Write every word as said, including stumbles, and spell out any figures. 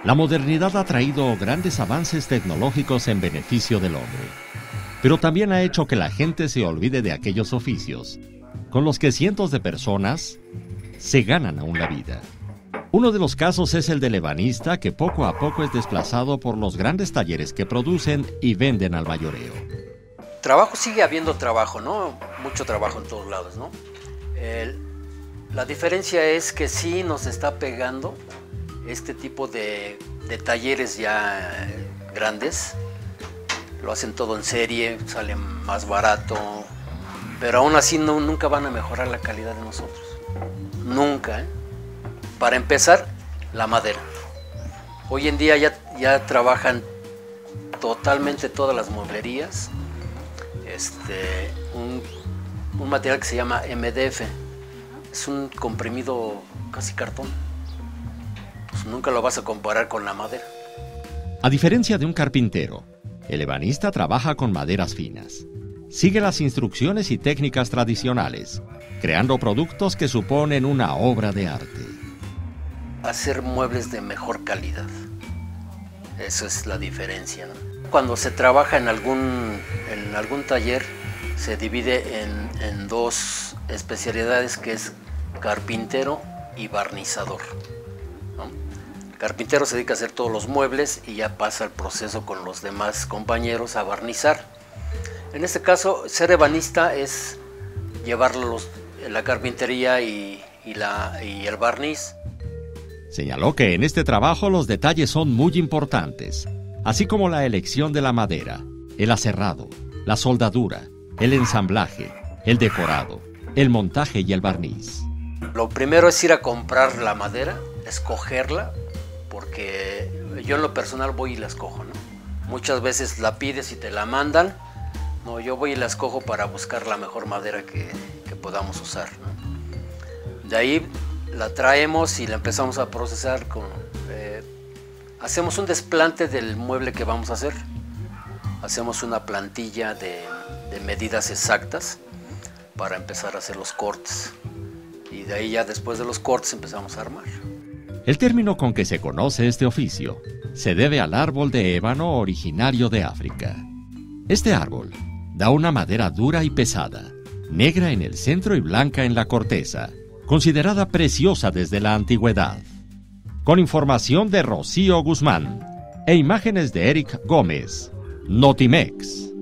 La modernidad ha traído grandes avances tecnológicos en beneficio del hombre, pero también ha hecho que la gente se olvide de aquellos oficios con los que cientos de personas se ganan aún la vida. Uno de los casos es el del ebanista, que poco a poco es desplazado por los grandes talleres que producen y venden al mayoreo. Trabajo, sigue habiendo trabajo, ¿no? Mucho trabajo en todos lados, ¿no? El, la diferencia es que sí nos está pegando este tipo de, de talleres ya grandes. Lo hacen todo en serie, sale más barato, pero aún así no, nunca van a mejorar la calidad de nosotros. Nunca, ¿eh? Para empezar, la madera. Hoy en día ya, ya trabajan totalmente todas las mueblerías. Este, un, un material que se llama M D F. Es un comprimido casi cartón. Pues nunca lo vas a comparar con la madera. A diferencia de un carpintero, el ebanista trabaja con maderas finas. Sigue las instrucciones y técnicas tradicionales, creando productos que suponen una obra de arte. Hacer muebles de mejor calidad. Eso es la diferencia, ¿no? Cuando se trabaja en algún, en algún taller, se divide en, en dos especialidades, que es carpintero y barnizador, ¿no? El carpintero se dedica a hacer todos los muebles y ya pasa el proceso con los demás compañeros a barnizar. En este caso, ser ebanista es llevar los, la carpintería y, y, la, y el barniz. Señaló que en este trabajo los detalles son muy importantes, así como la elección de la madera, el aserrado, la soldadura, el ensamblaje, el decorado, el montaje y el barniz. Lo primero es ir a comprar la madera, escogerla, porque yo en lo personal voy y la escojo, ¿no? Muchas veces la pides y te la mandan. No, yo voy y la escojo para buscar la mejor madera que, que podamos usar, ¿no? De ahí la traemos y la empezamos a procesar con... Eh, hacemos un desplante del mueble que vamos a hacer. Hacemos una plantilla de, de medidas exactas para empezar a hacer los cortes. Y de ahí ya después de los cortes empezamos a armar. El término con que se conoce este oficio se debe al árbol de ébano originario de África. Este árbol da una madera dura y pesada, negra en el centro y blanca en la corteza, considerada preciosa desde la antigüedad. Con información de Rocío Guzmán e imágenes de Eric Gómez, Notimex.